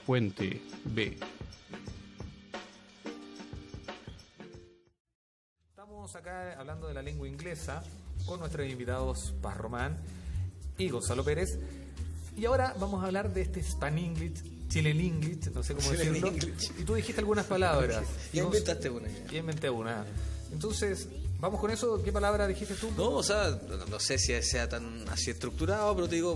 Fuente B. Estamos acá hablando de la lengua inglesa con nuestros invitados Paz Román y Gonzalo Pérez. Y ahora vamos a hablar de este Span-English, Chilen-English, no sé cómo decirlo. Y tú dijiste algunas palabras. Ya inventaste una. Ya inventé una. Entonces, vamos con eso. ¿Qué palabra dijiste tú? No, o sea, no sé si sea tan así estructurado, pero te digo,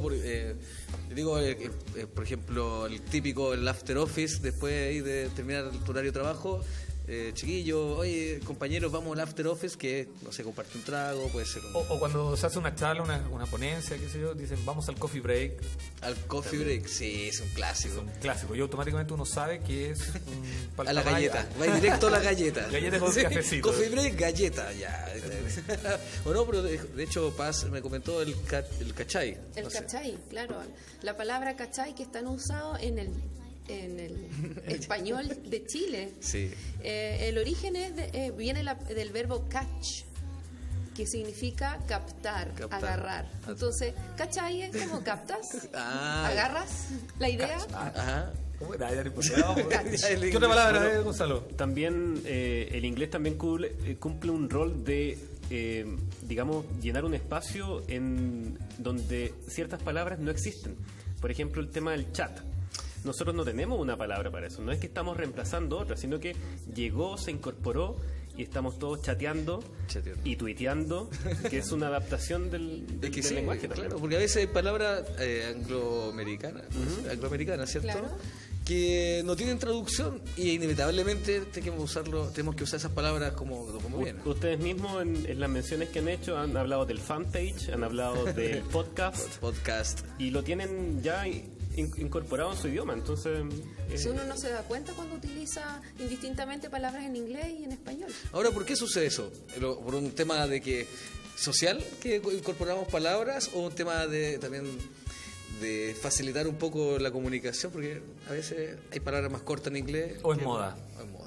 por ejemplo, el típico, el after office, después ahí de terminar tu horario de trabajo. Chiquillos, oye, compañeros, vamos al after office, que no sé, comparte un trago, puede ser o cuando se hace una charla, una ponencia, qué sé yo, dicen vamos al coffee break. Al coffee break, sí, es un clásico. Es un clásico, y automáticamente uno sabe que es un a la galleta, va directo a la galleta. Galleta con cafecito. Coffee break, galleta, ya. O no, pero de hecho Paz me comentó el cachai. El cachai, claro. La palabra cachai que es tan usado en el español de Chile. Sí. El origen viene del verbo catch, que significa captar, agarrar. Entonces, ¿cachai? Es como captas, agarras la idea. Ajá. ¿Qué otra palabra, Gonzalo? También el inglés también cumple un rol de, digamos, llenar un espacio en donde ciertas palabras no existen. Por ejemplo, el tema del chat. Nosotros no tenemos una palabra para eso. No es que estamos reemplazando otra, sino que llegó, se incorporó y estamos todos chateando. Y tuiteando, que es una adaptación del lenguaje también. Claro, porque a veces hay palabras angloamericanas, ¿cierto? Claro. Que no tienen traducción y inevitablemente tenemos que usar esas palabras como vienen. Ustedes mismos en las menciones que han hecho han hablado del fanpage, han hablado del podcast y lo tienen ya incorporado en su idioma, entonces uno no se da cuenta cuando utiliza indistintamente palabras en inglés y en español. Ahora, ¿por qué sucede eso? ¿Por un tema de que social que incorporamos palabras o un tema también de facilitar un poco la comunicación? Porque a veces hay palabras más cortas en inglés. O en moda.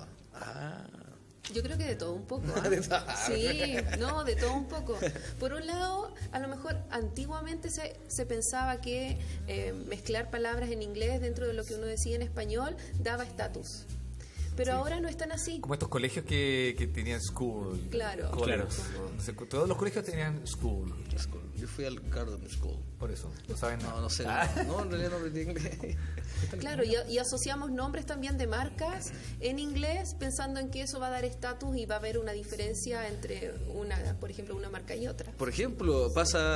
Yo creo que de todo un poco. Sí, no, de todo un poco. Por un lado, a lo mejor antiguamente se pensaba que mezclar palabras en inglés dentro de lo que uno decía en español daba estatus. Pero ahora no están así. Como estos colegios que tenían school. Claro. Todos los colegios tenían school. Yo fui al Garden School. Por eso, no saben nada. No sé. No, en realidad no aprendí inglés. Claro, y asociamos nombres también de marcas en inglés pensando en que eso va a dar estatus y va a haber una diferencia entre por ejemplo, una marca y otra. Por ejemplo,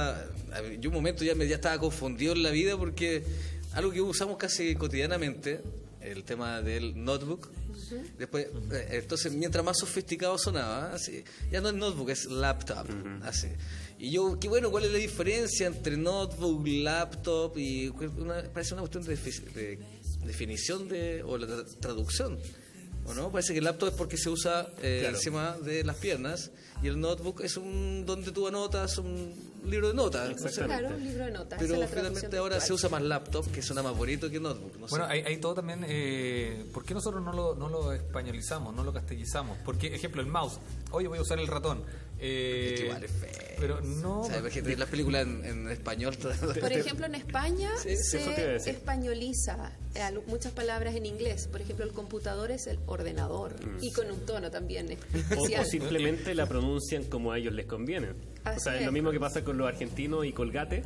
yo un momento ya estaba confundido en la vida porque algo que usamos casi cotidianamente, el tema del notebook. Después, entonces, mientras más sofisticado sonaba, así, ya no es notebook, es laptop, así. Y yo, ¿cuál es la diferencia entre notebook, laptop? Y parece una cuestión de definición o la traducción, ¿o no? Parece que el laptop es porque se usa encima de las piernas y el notebook es donde tú anotas un libro de notas. Claro, un libro de notas. Pero finalmente ahora se usa más laptop, que suena más bonito que notebook. No bueno, sé. hay todo también. ¿Por qué nosotros no lo españolizamos, no lo castellizamos? Porque, ejemplo, el mouse. Oye, voy a usar el ratón. Es que igual es feo. Pero no. ¿Sabes? Porque las películas en español. Por ejemplo, en España se españoliza muchas palabras en inglés. Por ejemplo, el computador es el ordenador. Y con un tono también especial. O simplemente la pronuncian como a ellos les conviene. O sea, es lo mismo que pasa con los argentinos y Colgate.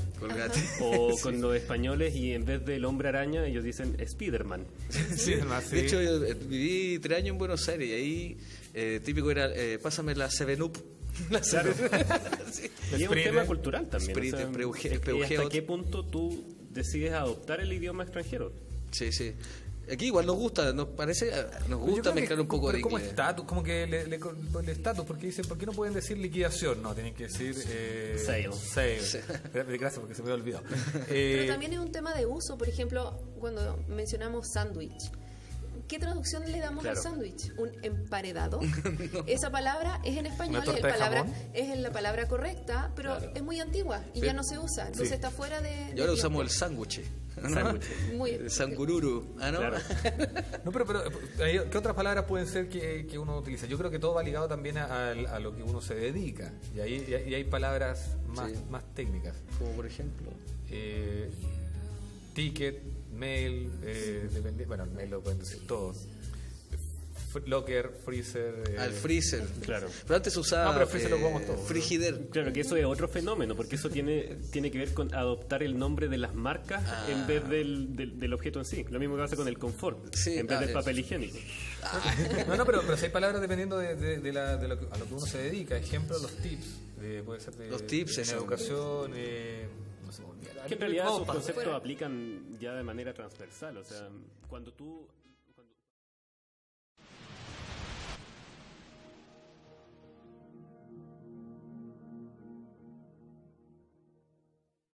O con los españoles y en vez del hombre araña ellos dicen Spiderman. Sí. De hecho, yo viví 3 años en Buenos Aires y ahí típico era pásame la 7-Up. Claro. Sí. Y es un tema cultural también. ¿Hasta qué punto tú decides adoptar el idioma extranjero? Sí. Aquí igual nos gusta mezclar un poco de como inglés. estatus, como que el estatus, porque dicen, ¿por qué no pueden decir liquidación? No, tienen que decir sale. Gracias, porque se me había olvidado. Pero también es un tema de uso. Por ejemplo, cuando mencionamos sándwich, ¿qué traducción le damos al sándwich? ¿Un emparedado? No. Esa palabra es en español, es la palabra correcta, pero es muy antigua y ya no se usa. Entonces está fuera de... Y ahora usamos el sándwich. Muy Sangururu. ¿No? Claro. No, pero ¿qué otras palabras pueden ser que uno utiliza? Yo creo que todo va ligado también a lo que uno se dedica. Y hay palabras más técnicas. Como por ejemplo. ticket, mail, bueno, el mail lo pueden decir todos. Locker, freezer. Al freezer. Claro. Pero antes se usaba. No, pero el freezer lo jugamos todos. Frigider. Claro, que eso es otro fenómeno, porque eso tiene que ver con adoptar el nombre de las marcas en vez del objeto en sí. Lo mismo que pasa con el confort, Sí, en vez del papel higiénico. No, pero si hay palabras dependiendo de lo que, a lo que uno se dedica. Ejemplo, los tips. Puede ser Los tips, en eso. educación. No sé, Que en realidad esos conceptos aplican ya de manera transversal. O sea, cuando tú